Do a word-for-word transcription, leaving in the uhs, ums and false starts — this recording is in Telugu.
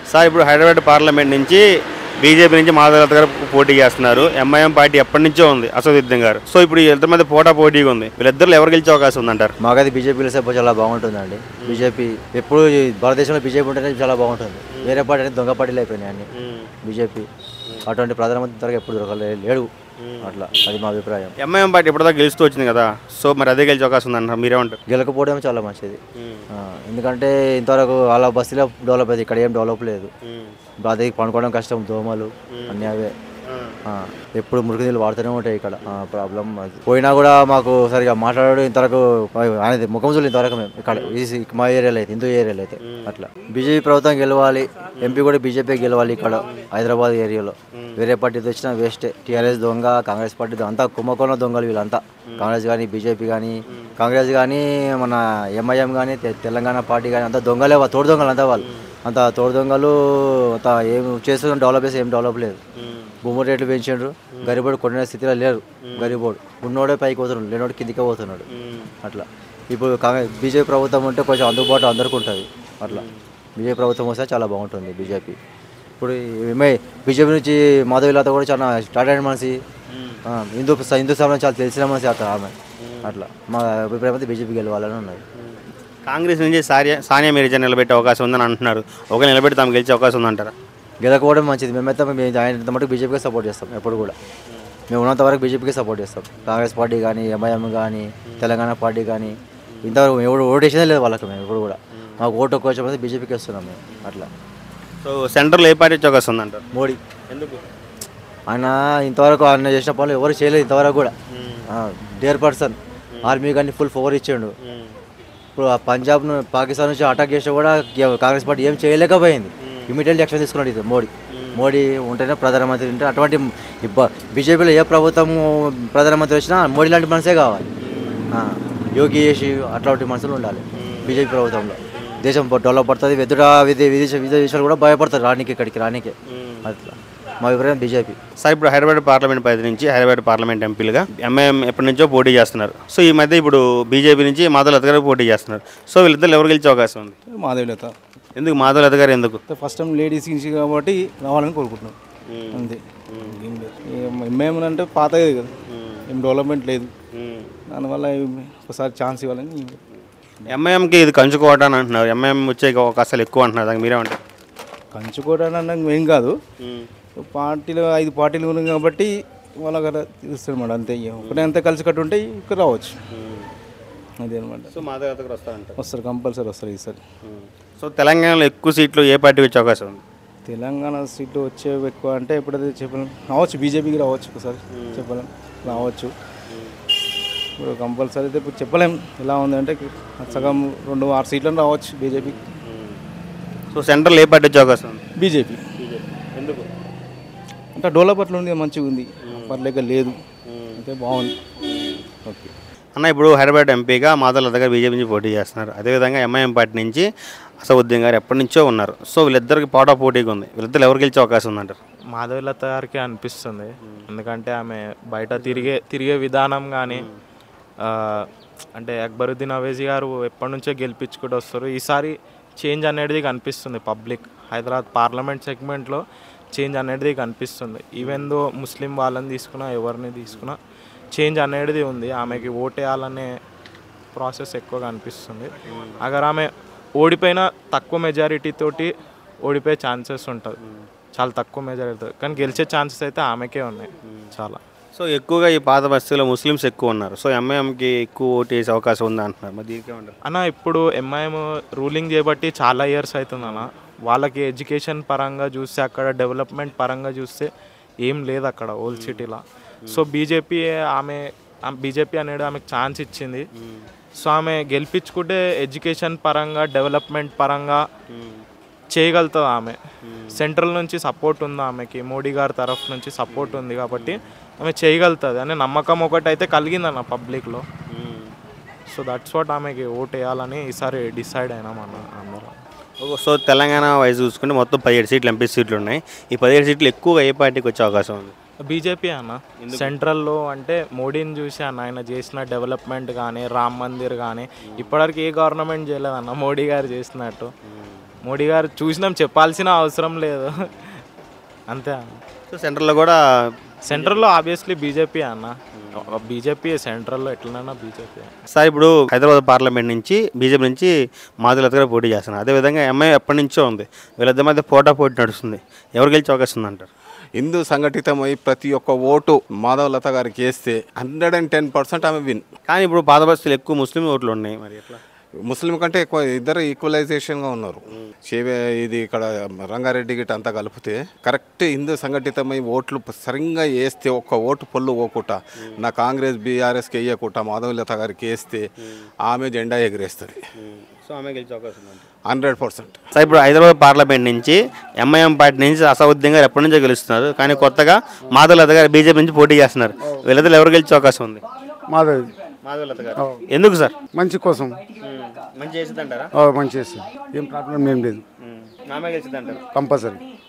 సార్ ఇప్పుడు హైదరాబాద్ పార్లమెంట్ నుంచి బీజేపీ నుంచి మాధవలత గారు పోటీ చేస్తున్నారు. ఎంఐఎం పార్టీ ఎప్పటి నుంచో ఉంది అసదుద్దీన్ గారు. సో ఇప్పుడు ఇద్దరి మధ్య పోటా పోటీగా ఉంది. వీళ్ళిద్దరు ఎవరు గెలిచే అవకాశం ఉందంటారు? మాకైతే బీజేపీ గెలిస్తే చాలా బాగుంటుందండి. బీజేపీ ఎప్పుడు భారతదేశంలో బీజేపీ ఉంటేనే చాలా బాగుంటుంది. వేరే పార్టీ అనేది దొంగ పార్టీలు అయిపోయినాయి అన్ని. బీజేపీ అటువంటి ప్రధానమంత్రి తరగతి ఎప్పుడు దొరకలేడు. అట్లా అది మా అభిప్రాయం. ఎంఐఎం పార్టీ ఇప్పటిదాకా గెలుస్తూ వచ్చింది కదా, సో మరి అదే గెలిచే అవకాశం ఉందంటారు, మీరేమంటారు? గెలకపోవడం చాలా మంచిది. ఎందుకంటే ఇంతవరకు వాళ్ళ బస్తీలో డెవలప్ అయింది, ఇక్కడ ఏం డెవలప్ లేదు. అదే పండుకోవడం కష్టం, దోమలు అన్నీ అవే. ఎప్పుడు మురికి నీళ్ళు వాడుతూనే ఉంటాయి ఇక్కడ. ప్రాబ్లం అది. పోయినా కూడా మాకు సరిగా మాట్లాడడం ఇంతవరకు అనేది ముఖం చూడలేదు ఇంతవరకు మేము ఇక్కడ మా ఏరియాలో అయితే, హిందూ ఏరియాలో అయితే. అట్లా బీజేపీ ప్రభుత్వం గెలవాలి, ఎంపీ కూడా బీజేపీ గెలవాలి ఇక్కడ హైదరాబాద్ ఏరియాలో. వేరే పార్టీతో వచ్చినా వేస్టే. టీఆర్ఎస్ దొంగ, కాంగ్రెస్ పార్టీ అంతా కుంభకోణ దొంగలు వీళ్ళంతా. కాంగ్రెస్ కానీ, బీజేపీ కానీ, కాంగ్రెస్ కానీ, మన ఎంఐఎం కానీ, తెలంగాణ పార్టీ కానీ అంతా దొంగలే, తోడు దొంగలు అంతా వాళ్ళు. అంత తోడు దొంగలు అంత ఏం చేస్తున్న డెవలప్ చేసి ఏం డెవలప్ లేదు. భూమి రేట్లు పెంచారు, గరీబోడు కొనే స్థితిలో లేరు. గరీబోడు ఉన్నోడే పైకి పోతున్నాడు, లేనోడు కిందికే పోతున్నాడు. అట్లా ఇప్పుడు కాంగ్రెస్ బీజేపీ ప్రభుత్వం ఉంటే కొంచెం అందుబాటు అందరికీ ఉంటుంది. అట్లా బీజేపీ ప్రభుత్వం వస్తే చాలా బాగుంటుంది బీజేపీ. ఇప్పుడు ఏమై బీజేపీ నుంచి మాధవీలత కూడా చాలా స్టార్ట్ అయిన మనిషి, హిందూ హిందూ సమాజం చాలా తెలిసిన మనిషి అట్లా ఆమె. అట్లా మా అభిప్రాయం అయితే బీజేపీ గెలవాలని ఉన్నది. కాంగ్రెస్ నుంచి సానియా సానియా మీర్జా నిలబెట్టే అవకాశం ఉందని అంటున్నారు. ఒక నిలబెట్టి తాము గెలిచే అవకాశం ఉందంటారా? గెలకపోవడం మంచిది. మేమైతే మేము ఆయన మటుకు బీజేపీకి సపోర్ట్ చేస్తాం. ఎప్పుడు కూడా మేము ఉన్నంత వరకు బీజేపీకి సపోర్ట్ చేస్తాం. కాంగ్రెస్ పార్టీ కానీ, ఎంఐఎం కానీ, తెలంగాణ పార్టీ కానీ ఇంతవరకు ఎవరు ఓటేసేదే లేదు వాళ్ళకి. మేము ఎప్పుడు కూడా మాకు ఓటు ఒక్క వచ్చే బీజేపీకి వస్తున్నాం మేము. అట్లా. సో సెంట్రల్ ఏ పార్టీ వచ్చే అవకాశం ఉందంటారు? మోడీ. ఎందుకు? ఆయన ఇంతవరకు ఆయన చేసిన పనులు ఎవరు చేయలేదు ఇంతవరకు కూడా. డేర్ పర్సన్, ఆర్మీ కానీ ఫుల్ పవర్ ఇచ్చాడు. ఇప్పుడు పంజాబ్ పాకిస్తాన్ నుంచి అటాక్ చేస్తే కూడా కాంగ్రెస్ పార్టీ ఏం చేయలేకపోయింది. ఇమీడియట్లీ యాక్షన్ తీసుకున్నాడు ఇది మోడీ. మోడీ ఉంటేనే ప్రధానమంత్రి ఉంటే అటువంటి బీజేపీలో ఏ ప్రభుత్వం ప్రధానమంత్రి వచ్చినా మోడీ లాంటి మనసే కావాలి. యోగి చేసి అట్లాంటి మనుషులు ఉండాలి బీజేపీ ప్రభుత్వంలో. దేశం డెవలప్ పడుతుంది. వెదుట విదేశ విదేశాలు కూడా భయపడతారు రానికి, ఇక్కడికి రానికే. అట్లా మా అభిప్రాయం బీజేపీ. సార్ ఇప్పుడు హైదరాబాద్ పార్లమెంట్ పరిధి నుంచి హైదరాబాద్ పార్లమెంట్ ఎంపీలుగా ఎంఐఎం ఎప్పటి నుంచో పోటీ చేస్తున్నారు. సో ఈ మధ్య ఇప్పుడు బీజేపీ నుంచి మాధవలత గారు పోటీ చేస్తున్నారు. సో వీళ్ళిద్దరు ఎవరు గెలిచే అవకాశం ఉంది? మాధవలత. ఎందుకు మాధవలత గారు? ఎందుకు? ఫస్ట్ టైం లేడీస్ నుంచి కాబట్టి రావాలని కోరుకుంటున్నాం అంతే. ఏమేమంటే పాతది కదా, ఏం డెవలప్మెంట్ లేదు. దానివల్ల ఒకసారి ఛాన్స్ ఇవ్వాలని. ఎంఐఎంకి ఇది కంచుకోవడం అని అంటున్నారు. ఎంఐఎం వచ్చే అవకాశాలు ఎక్కువ అంటున్నారు. దానికి మీరేమంటారు? కంచుకోవడం అన్న ఏం కాదు, పార్టీలు ఐదు పార్టీలు ఉన్నాయి కాబట్టి వాళ్ళ కదా తెలుస్తుంది అన్నమాట. అంతే. ఒకటే అంతా కలిసి కట్టు ఉంటే ఇక్కడ రావచ్చు. అదే అనమాట. సో మాధవలత గారు వస్తారంట? వస్తారు, కంపల్సరీ వస్తారు ఈసారి. సో తెలంగాణలో ఎక్కువ సీట్లు ఏ పార్టీ వచ్చే అవకాశం ఉంది? తెలంగాణ సీట్లు వచ్చే ఎక్కువ అంటే ఎప్పుడైతే చెప్పలేం. రావచ్చు, బీజేపీకి రావచ్చు, ఒకసారి చెప్పలేం, రావచ్చు. ఇప్పుడు కంపల్సరీ అయితే ఇప్పుడు చెప్పలేం ఎలా ఉంది అంటే సగం రెండు ఆరు సీట్లను రావచ్చు బీజేపీకి. సో సెంట్రల్ ఏ పార్టీ వచ్చే అవకాశం ఉంది? బీజేపీ. ఎందుకు? అంటే డెవలప్ అట్లా ఉంది, మంచిగా ఉంది, పర్లేక లేదు, అయితే బాగుంది. ఓకే అన్న, ఇప్పుడు హైదరాబాద్ ఎంపీగా మాధవలత గారు బీజేపీ నుంచి పోటీ చేస్తున్నారు. అదేవిధంగా ఎంఐఎం పార్టీ నుంచి అసదుద్దీన్ గారు ఎప్పటి నుంచో ఉన్నారు. సో వీళ్ళిద్దరికి పోటా పోటీగా ఉంది. వీళ్ళిద్దరు ఎవరు గెలిచే అవకాశం ఉందంటారు? మాధవలత గారికి అనిపిస్తుంది. ఎందుకంటే ఆమె బయట తిరిగే తిరిగే విధానం కానీ, అంటే అక్బరుద్దీన్ అవేజీ గారు ఎప్పటి నుంచో గెలిపించుకుంటూ వస్తారు. ఈసారి చేంజ్ అనేది కనిపిస్తుంది. పబ్లిక్ హైదరాబాద్ పార్లమెంట్ సెగ్మెంట్లో చేంజ్ అనేది కనిపిస్తుంది. ఈవెన్ దో ముస్లిం వాళ్ళని తీసుకున్నా, ఎవరిని తీసుకున్నా చేంజ్ అనేది ఉంది. ఆమెకి ఓటేయాలనే ప్రాసెస్ ఎక్కువగా అనిపిస్తుంది. అగర్ ఆమె ఓడిపోయినా తక్కువ మెజారిటీ తోటి ఓడిపోయే ఛాన్సెస్ ఉంటుంది, చాలా తక్కువ మెజారిటీ. కానీ గెలిచే ఛాన్సెస్ అయితే ఆమెకే ఉన్నాయి చాలా. సో ఎక్కువగా ఈ పాత బస్తీలో ముస్లిమ్స్ ఎక్కువ ఉన్నారు. సో ఎంఐఎంకి ఎక్కువ ఓటు వేసే అవకాశం ఉందా అంటున్నారు. మరి దీనికేమంటారు అన్న? ఇప్పుడు ఎంఐఎం రూలింగ్ చేయబట్టి చాలా ఇయర్స్ అవుతుంది అన్న. వాళ్ళకి ఎడ్యుకేషన్ పరంగా చూస్తే, అక్కడ డెవలప్మెంట్ పరంగా చూస్తే ఏం లేదు అక్కడ ఓల్డ్ సిటీలో. సో బీజేపీ ఆమె బీజేపీ అనేది ఆమెకు ఛాన్స్ ఇచ్చింది. సో ఆమె గెలిపించుకుంటే ఎడ్యుకేషన్ పరంగా, డెవలప్మెంట్ పరంగా చేయగలుగుతుంది. ఆమె సెంట్రల్ నుంచి సపోర్ట్ ఉంది ఆమెకి, మోడీ గారి తరఫు నుంచి సపోర్ట్ ఉంది కాబట్టి ఆమె చేయగలుగుతుంది అనే నమ్మకం ఒకటి అయితే కలిగిందన్న పబ్లిక్లో. సో దట్స్ వాట్ ఆమెకి ఓటు వేయాలని ఈసారి డిసైడ్ అయినామన్న అందరం. సో తెలంగాణ వైజ్ చూసుకుంటే మొత్తం పదిహేడు సీట్లు ఎంపీ సీట్లు ఉన్నాయి. ఈ పదిహేడు సీట్లు ఎక్కువగా ఏ పార్టీకి వచ్చే అవకాశం ఉంది? బీజేపీ అన్న. సెంట్రల్లో అంటే మోడీని చూసి అన్న, ఆయన చేసిన డెవలప్మెంట్ కానీ, రామ్ మందిర్ కానీ ఇప్పటివరకు ఏ గవర్నమెంట్ చేయలేదన్న మోడీ గారు చేసినట్టు. మోడీ గారు చూసినాం, చెప్పాల్సిన అవసరం లేదు. అంతే అన్న. సో సెంట్రల్లో కూడా సెంట్రల్లో ఆబ్వియస్లీ బీజేపీ అన్న, బీజేపీ సెంట్రల్లో ఎట్లనన్నా బీజేపీ. సార్ ఇప్పుడు హైదరాబాద్ పార్లమెంట్ నుంచి బీజేపీ నుంచి మాధులత గారు పోటీ చేస్తున్నారు. అదేవిధంగా ఎంఐఎం ఎప్పటి నుంచో ఉంది. వీళ్ళిద్దరి మధ్య పోటా పోటీ నడుస్తుంది. ఎవరు గెలిచే అవకాశం ఉందంటారు? హిందూ సంఘటితమై ప్రతి ఒక్క ఓటు మాధవలత గారికి వేస్తే హండ్రెడ్ అండ్ టెన్ పర్సెంట్ ఆమె విన్. కానీ ఇప్పుడు పాత బస్తీలు ఎక్కువ ముస్లిం ఓట్లు ఉన్నాయి, మరి ఎట్లా? ముస్లిం కంటే ఎక్కువ ఇద్దరు ఈక్వలైజేషన్గా ఉన్నారు. చేవే ఇది ఇక్కడ రంగారెడ్డి గిట్ట అంతా కలిపితే కరెక్ట్ హిందూ సంఘటితమై ఓట్లు సరిగ్గా వేస్తే ఒక్క ఓటు పొల్లు పోకుండా నా కాంగ్రెస్ బీఆర్ఎస్కి వేయకుండా మాధవలత గారికి వేస్తే ఆమె జెండా ఎగిరేస్తుంది. సో ఆమె గెలిచే అవకాశం ఉంది హండ్రెడ్ పర్సెంట్. సార్ ఇప్పుడు హైదరాబాద్ పార్లమెంట్ నుంచి ఎంఐఎం పార్టీ నుంచి అసౌద్దీన్ గారు ఎప్పటి నుంచో గెలుస్తున్నారు. కానీ కొత్తగా మాధవలత గారు బీజేపీ నుంచి పోటీ చేస్తున్నారు. వీళ్ళిద్దరు ఎవరు గెలిచే అవకాశం ఉంది? మాధవి మాధవలత గారు. ఎందుకు సార్? మంచి కోసం మంచి చేసిందంటారా? మంచి చేస్తుంది, ఏం ప్రాబ్లం ఏం లేదు, ఆమె గెలిచిందంటారు కంపల్సరీ.